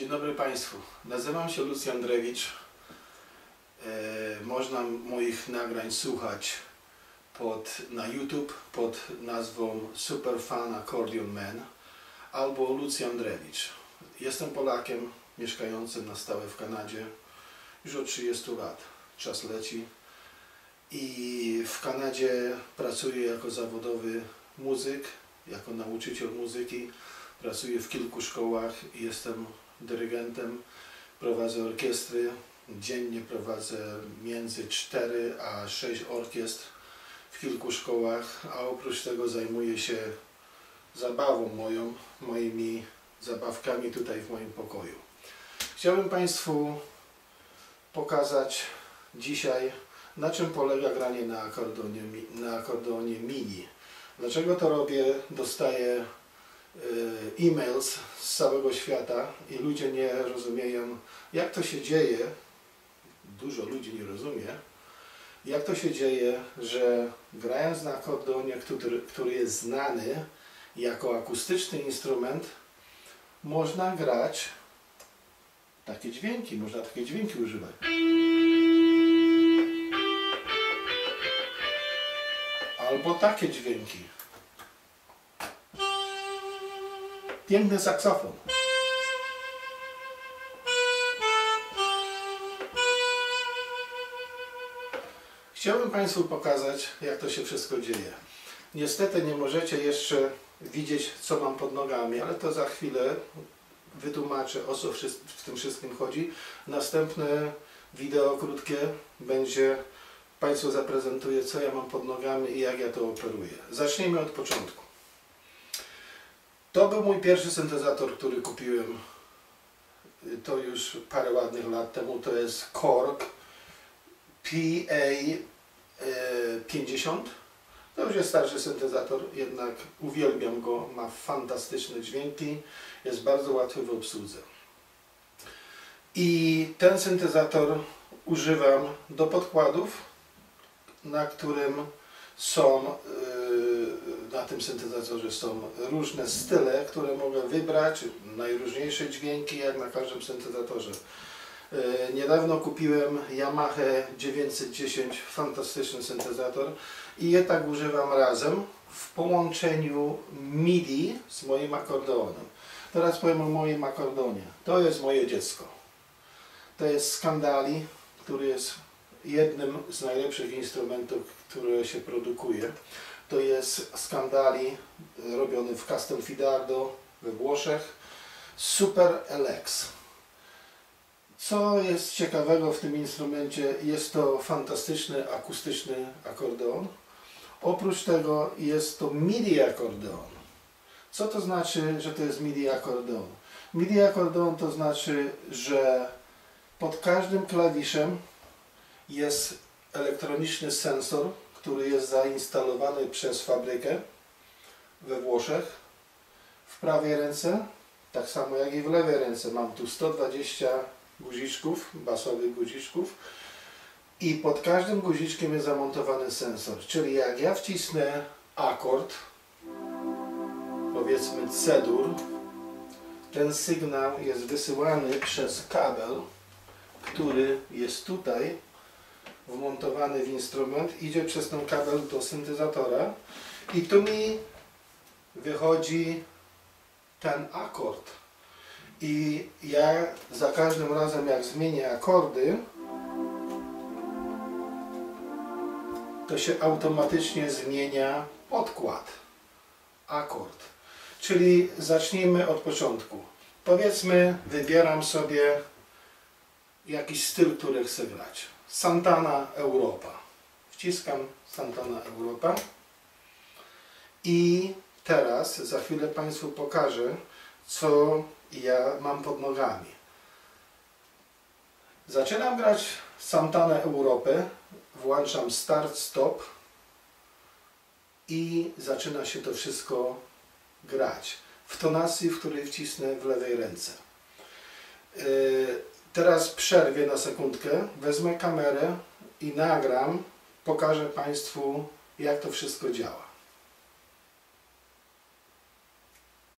Dzień dobry Państwu. Nazywam się Lucjan Drewicz. Można moich nagrań słuchać na YouTube pod nazwą Superfan Accordion Man albo Lucjan Drewicz. Jestem Polakiem mieszkającym na stałe w Kanadzie już od 30 lat. Czas leci i w Kanadzie pracuję jako zawodowy muzyk, jako nauczyciel muzyki. Pracuję w kilku szkołach i jestem dyrygentem, prowadzę orkiestry, dziennie prowadzę między 4 a 6 orkiestr w kilku szkołach, a oprócz tego zajmuję się zabawą moimi zabawkami tutaj w moim pokoju. Chciałbym Państwu pokazać dzisiaj, na czym polega granie na akordeonie mini. Dlaczego to robię? Dostaję e-mails z całego świata i ludzie nie rozumieją, jak to się dzieje, dużo ludzi nie rozumie, jak to się dzieje, że grając na akordeonie, który jest znany jako akustyczny instrument, można grać takie dźwięki, można takie dźwięki używać. Albo takie dźwięki. Piękny saksofon. Chciałbym Państwu pokazać, jak to się wszystko dzieje. Niestety nie możecie jeszcze widzieć, co mam pod nogami, ale to za chwilę wytłumaczę, o co w tym wszystkim chodzi. Następne wideo krótkie będzie, Państwu zaprezentuję, co ja mam pod nogami i jak ja to operuję. Zacznijmy od początku. To był mój pierwszy syntezator, który kupiłem, to już parę ładnych lat temu. To jest Korg PA-50. To już jest starszy syntezator, jednak uwielbiam go, ma fantastyczne dźwięki, jest bardzo łatwy w obsłudze. I ten syntezator używam do podkładów, na którym są, na tym syntezatorze są różne style, które mogę wybrać, najróżniejsze dźwięki, jak na każdym syntezatorze. Niedawno kupiłem Yamaha 910, fantastyczny syntezator i je tak używam razem w połączeniu MIDI z moim akordeonem. Teraz powiem o moim akordeonie. To jest moje dziecko. To jest Scandali, który jest jednym z najlepszych instrumentów, które się produkuje. To jest Scandali robiony w Castelfidardo we Włoszech. Super LX. Co jest ciekawego w tym instrumencie? Jest to fantastyczny akustyczny akordeon. Oprócz tego jest to MIDI akordeon. Co to znaczy, że to jest MIDI akordeon? MIDI akordeon to znaczy, że pod każdym klawiszem jest elektroniczny sensor, który jest zainstalowany przez fabrykę we Włoszech. W prawej ręce, tak samo jak i w lewej ręce, mam tu 120 guziczków, basowych guziczków i pod każdym guziczkiem jest zamontowany sensor. Czyli jak ja wcisnę akord, powiedzmy C-dur, ten sygnał jest wysyłany przez kabel, który jest tutaj wmontowany w instrument, idzie przez ten kabel do syntezatora i tu mi wychodzi ten akord. I ja za każdym razem, jak zmienię akordy, to się automatycznie zmienia podkład, akord. Czyli zacznijmy od początku. Powiedzmy, wybieram sobie jakiś styl, który chcę grać. Santana Europa. Wciskam Santana Europa i teraz za chwilę Państwu pokażę, co ja mam pod nogami. Zaczynam grać Santanę Europę, włączam start, stop i zaczyna się to wszystko grać w tonacji, w której wcisnę w lewej ręce. Teraz przerwię na sekundkę, wezmę kamerę i nagram, pokażę Państwu, jak to wszystko działa.